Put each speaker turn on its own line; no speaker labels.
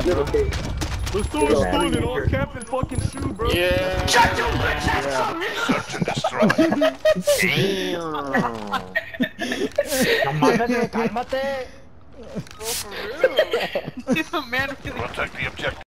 bro.
Let's throw a stun in our captain fucking shoe, bro.
Yeah.
Shut your bitch ass
Search and destroy.
Cálmate, cálmate.
Bro, for real.
Man, really
Protect the objective.